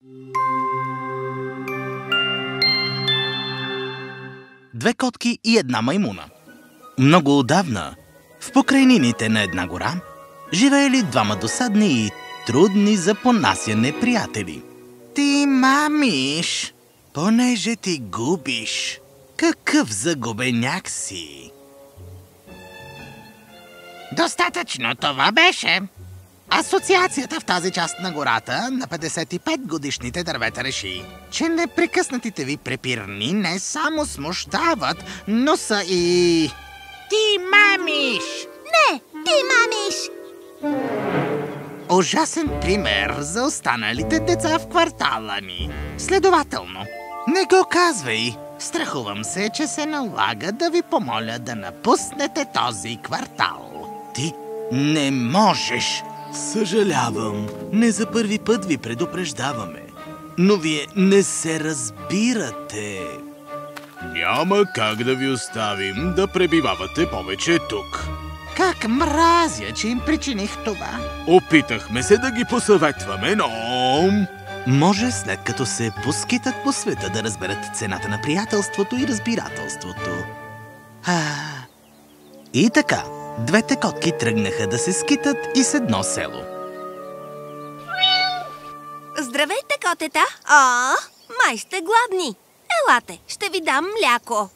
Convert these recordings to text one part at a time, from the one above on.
Две котки и една маймуна. Много отдавна, в покрайнините на една гора, живеели двама досадни и трудни за понасяне приятели. Ти мамиш, понеже ти губиш. Какъв загубеняк си! Достатъчно това беше. Асоциацията в тази част на гората на 55-годишните дървета реши, че непрекъснатите ви препирни не само смущават, но са и... Ти мамиш! Не, ти мамиш! Ужасен пример за останалите деца в квартала ни. Следователно, не го казвай. Страхувам се, че се налага да ви помоля да напуснете този квартал. Ти не можеш. Съжалявам, не за първи път ви предупреждаваме. Но вие не се разбирате. Няма как да ви оставим да пребивавате повече тук. Как мразя, че им причиних това. Опитахме се да ги посъветваме, но... Може след като се поскитат по света да разберат цената на приятелството и разбирателството. И така, двете котки тръгнаха да се скитат из едно село. Здравейте, котета! Май сте гладни! Елате, ще ви дам мляко.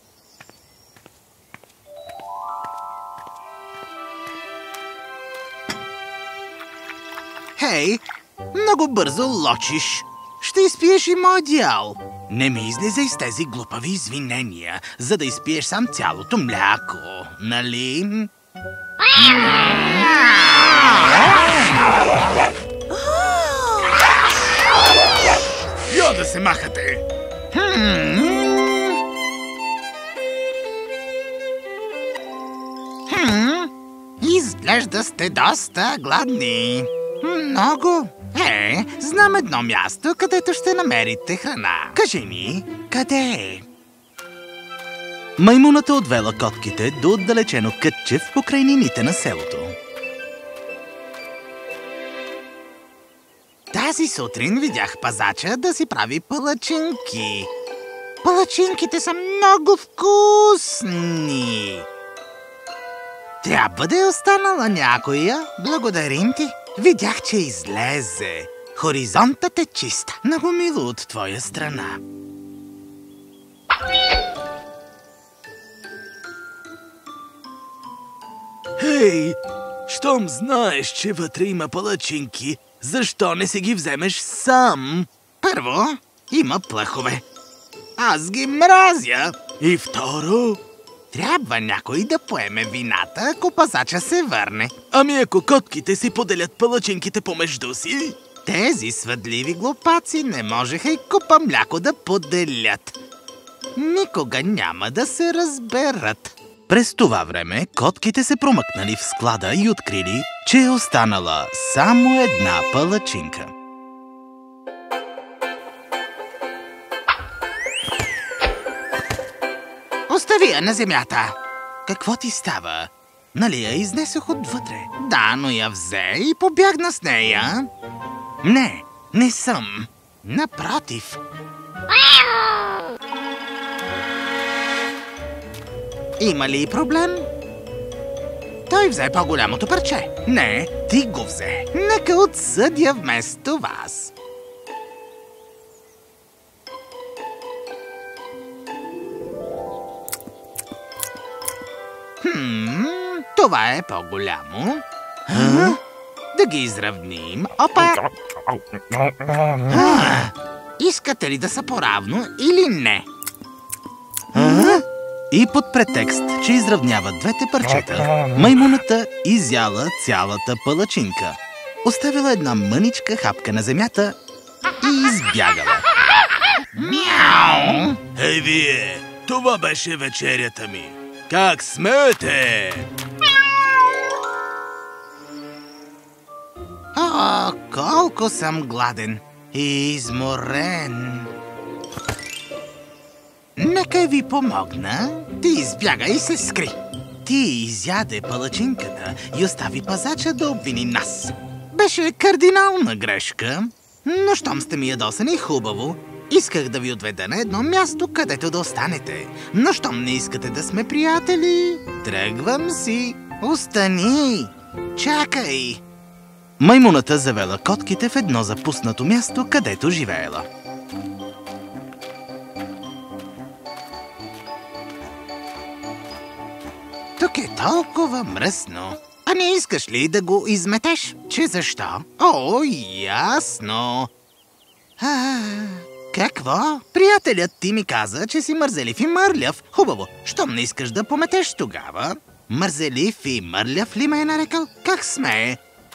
Хей, много бързо лочиш. Ще изпиеш и мой дял. Не ми излизай с тези глупави извинения, за да изпиеш сам цялото мляко, нали? Я да се махате! Изглежда сте доста гладни. Много. Знам едно място, където ще намерите храна. Кажи ми, къде е? Маймуната отвела котките до отдалечено кътче в покрайнините на селото. Тази сутрин видях пазача да си прави палачинки. Палачинките са много вкусни. Трябва да е останала някоя. Благодарим ти. Видях, че излезе. Хоризонтът е чист. Много мило от твоя страна. Хей, щом знаеш, че вътре има палачинки, защо не си ги вземеш сам? Първо, има плъхове. Аз ги мразя. И второ, трябва някой да поеме вината, ако пазача се върне. Ами ако котките си поделят палачинките помежду си? Тези свъдливи глупаци не можеха и купа мляко да поделят. Никога няма да се разберат. През това време котките се промъкнали в склада и открили, че е останала само една палачинка. Остави я на земята. Какво ти става? Нали я изнесох отвътре? Да, но я взе и побягна с нея. Не, не съм. Напротив. Има ли проблем? Той взе по-голямото парче. Не, ти го взе. Нека отсъдя вместо вас. Това е по-голямо. Да ги изравним. Опа! Искате ли да са поравно или не? И под претекст, че изравняват двете парчета, маймуната изяла цялата палачинка. Оставила една мъничка хапка на земята и избягала. Мяу! Ей вие, това беше вечерята ми. Как смеете? О, колко съм гладен и изморен. Нека ви помогна. Ти избяга и се скри. Ти изяде палачинката и остави пазача да обвини нас. Беше кардинална грешка, Но щом сте ми ядосани, хубаво. Исках да ви отведа на едно място, където да останете. Но щом не искате да сме приятели, тръгвам си. Остани! Чакай! Маймуната завела котките в едно запуснато място, където живеела. Тук е толкова мръсно. А не искаш ли да го изметеш? Че защо? О, ясно. Какво? Приятелят ти ми каза, че си мързелив и мърляв. Хубаво, щом не искаш да пометеш тогава? Мързелив и мърляв ли ме е нарекал? Как смее?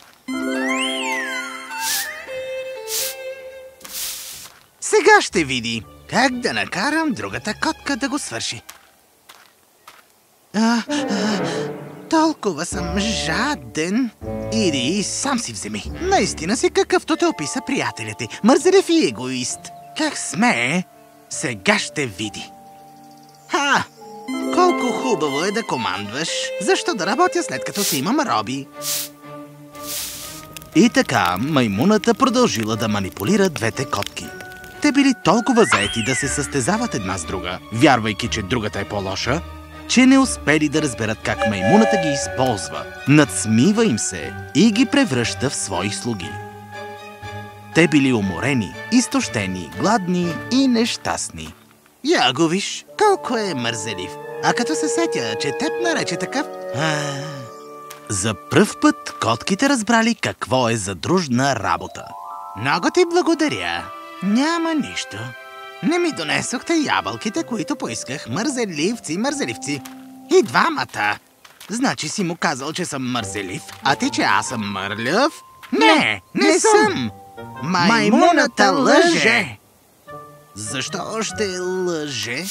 Сега ще види как да накарам другата котка да го свърши. Толкова съм жаден. Иди и сам си вземи. Наистина си какъвто те описа приятелят ти. Мързелив и егоист. Как смее? Сега ще види. Колко хубаво е да командваш. Защо да работя след като си имам роби? И така маймуната продължила да манипулира двете котки. Те били толкова заети да се състезават една с друга, вярвайки, че другата е по-лоша, че не успели да разберат как маймуната ги използва, надсмива им се и ги превръща в свои слуги. Те били уморени, изтощени, гладни и нещастни. Я го виж, колко е мързелив. А като се сетя, че теб нарече такъв... За пръв път котките разбрали какво е задружна работа. Много ти благодаря. Няма нищо. Не ми донесохте ябълките, които поисках. Мързеливци. И двамата. Значи си му казал, че съм мързелив, а ти, че аз съм мърляв? Не съм. Маймуната лъже. Защо ще лъже?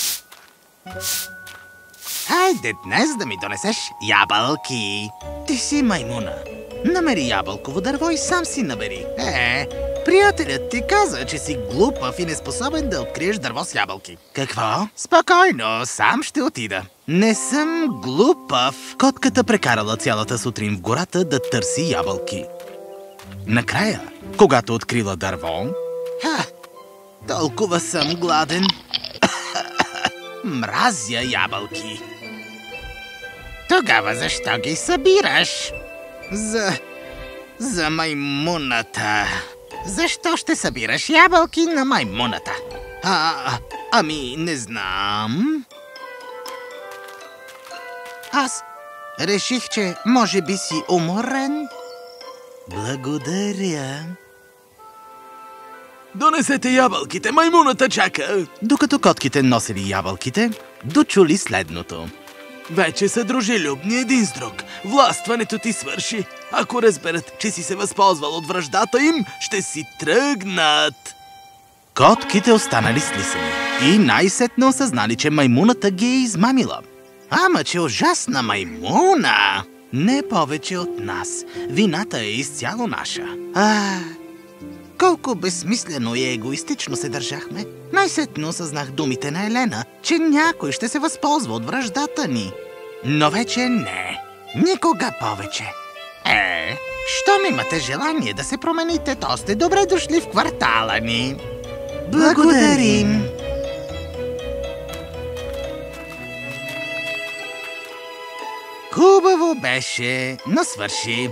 Хайде днес да ми донесеш ябълки. Ти си маймуна. Намери ябълково дърво и сам си набери. Приятелят ти каза, че си глупав и неспособен да откриеш дърво с ябълки. Какво? Спокойно, сам ще отида. Не съм глупав. Котката прекарала цялата сутрин в гората да търси ябълки. Накрая, когато открила дърво... толкова съм гладен. Мразя ябълки. Тогава защо ги събираш? За маймуната. Защо ще събираш ябълки на маймуната? Ами, не знам. Аз реших, че може би си уморен. Благодаря. Донесете ябълките, маймуната чака. Докато котките носили ябълките, дочули следното. Вече са дружелюбни един с друг. Властването ти свърши. Ако разберат, че си се възползвал от враждата им, ще си тръгнат. Котките останали слисани и най-сетне осъзнали, че маймуната ги е измамила. Ама че ужасна маймуна! Не повече от нас. Вината е изцяло наша. Колко безсмислено и егоистично се държахме. Най-сетне осъзнах думите на Елена, че някой ще се възползва от враждата ни. Но вече не. Никога повече. Щом имате желание да се промените, то сте добре дошли в квартала ни. Благодарим. Хубаво беше, но свърши.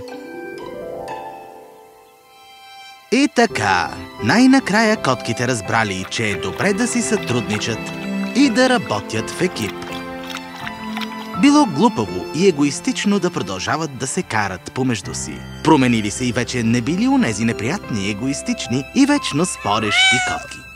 И така, най-накрая котките разбрали, че е добре да си сътрудничат и да работят в екип. Било глупаво и егоистично да продължават да се карат помежду си. Променили се и вече не били онези неприятни, егоистични и вечно спорещи котки.